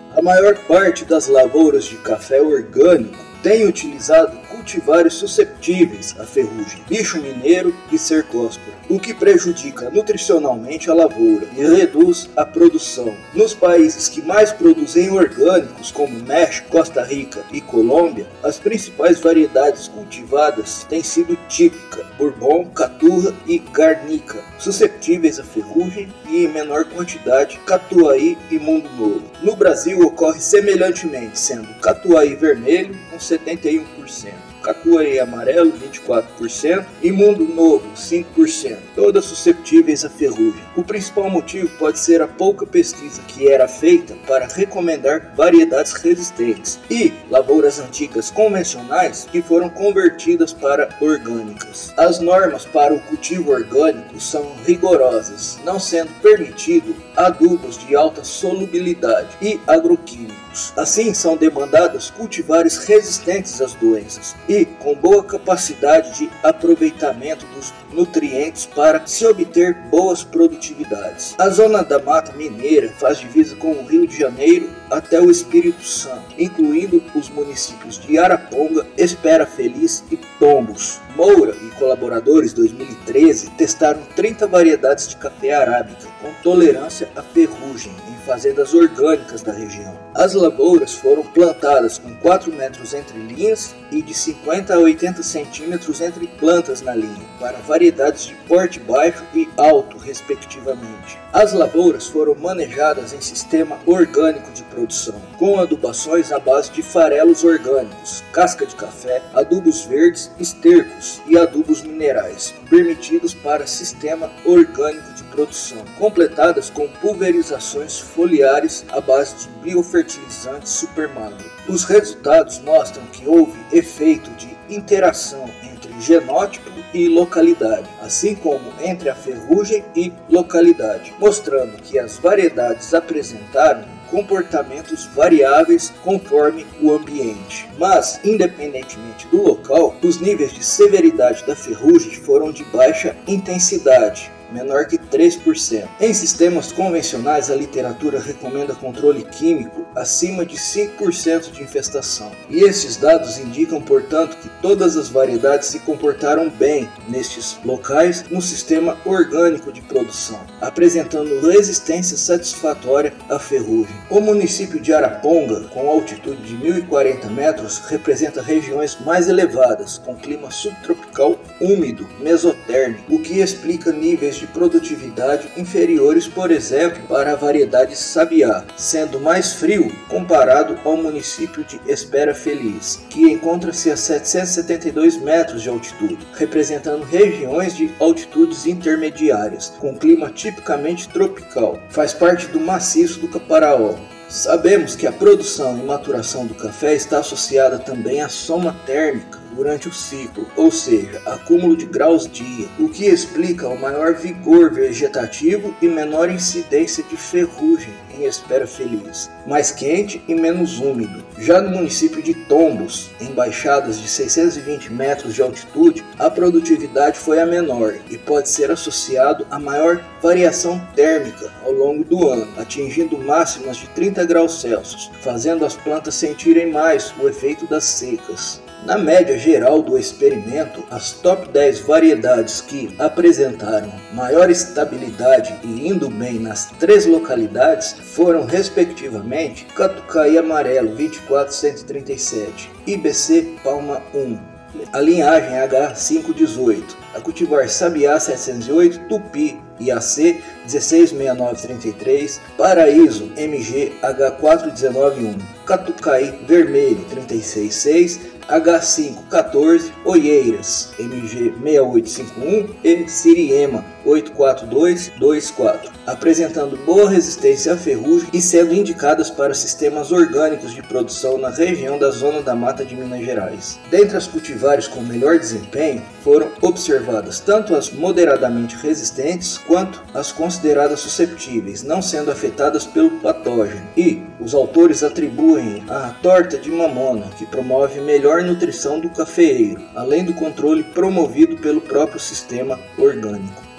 A maior parte das lavouras de café orgânico tem utilizado cultivares susceptíveis à ferrugem, bicho mineiro e cercóspora, o que prejudica nutricionalmente a lavoura e reduz a produção. Nos países que mais produzem orgânicos, como México, Costa Rica e Colômbia, as principais variedades cultivadas têm sido típica, bourbon, caturra e garnica, susceptíveis à ferrugem, e em menor quantidade catuai e mundo novo. No Brasil ocorre semelhantemente, sendo catuai vermelho com 71%, catuai amarelo 24% e mundo novo 5%, todas susceptíveis à ferrugem. O principal motivo pode ser a pouca pesquisa que era feita para recomendar variedades resistentes e lavouras antigas convencionais que foram convertidas para orgânicas. As normas para o cultivo orgânico são rigorosas, não sendo permitido adubos de alta solubilidade e agroquímicos. Assim, são demandados cultivares resistentes às doenças e com boa capacidade de aproveitamento dos nutrientes para se obter boas produtividades. A zona da Mata Mineira faz divisa com o Rio de Janeiro até o Espírito Santo, incluindo os municípios de Araponga, Espera Feliz e Tombos. Moura e colaboradores 2013 testaram 30 variedades de café arábica com tolerância à ferrugem em fazendas orgânicas da região. As lavouras foram plantadas com 4 metros entre linhas e de 50 a 80 centímetros entre plantas na linha, para variedades de porte baixo e alto, respectivamente. As lavouras foram manejadas em sistema orgânico de produção, com adubações à base de farelos orgânicos, casca de café, adubos verdes, estercos e adubos minerais, permitidos para sistema orgânico de produção, completadas com pulverizações foliares à base de biofertilizante supermagro. Os resultados mostram que houve efeito de interação entre genótipo e localidade, assim como entre a ferrugem e localidade, mostrando que as variedades apresentaram comportamentos variáveis conforme o ambiente. Mas, independentemente do local, os níveis de severidade da ferrugem foram de baixa intensidade, menor que 3%. Em sistemas convencionais, a literatura recomenda controle químico acima de 5% de infestação. E esses dados indicam, portanto, que todas as variedades se comportaram bem nestes locais no sistema orgânico de produção, apresentando resistência satisfatória à ferrugem. O município de Araponga, com altitude de 1.040 metros, representa regiões mais elevadas, com clima subtropical úmido, mesotérmico, o que explica níveis de produtividade inferiores, por exemplo, para a variedade Sabiá, sendo mais frio comparado ao município de Espera Feliz, que encontra-se a 772 metros de altitude, representando regiões de altitudes intermediárias, com clima tipicamente tropical. Faz parte do maciço do Caparaó. Sabemos que a produção e maturação do café está associada também à soma térmica durante o ciclo, ou seja, acúmulo de graus dia, o que explica o maior vigor vegetativo e menor incidência de ferrugem em Espera Feliz, mais quente e menos úmido. Já no município de Tombos, em baixadas de 620 metros de altitude, a produtividade foi a menor e pode ser associado a maior variação térmica ao longo do ano, atingindo máximas de 30 graus Celsius, fazendo as plantas sentirem mais o efeito das secas. Na média geral do experimento, as top 10 variedades que apresentaram maior estabilidade e indo bem nas 3 localidades foram, respectivamente, Catuai Amarelo 24137, IBC Palma 1, a linhagem H518, a cultivar Sabiá 708, Tupi IAC 166933, Paraíso MG H4191, Catuai Vermelho 366, H514, Oieiras MG 6851 e Siriema 84224, apresentando boa resistência à ferrugem e sendo indicadas para sistemas orgânicos de produção na região da Zona da Mata de Minas Gerais. Dentre as cultivares com melhor desempenho, foram observadas tanto as moderadamente resistentes quanto as consideradas susceptíveis, não sendo afetadas pelo patógeno. E os autores atribuem a torta de mamona, que promove melhor nutrição do cafeeiro, além do controle promovido pelo próprio sistema orgânico.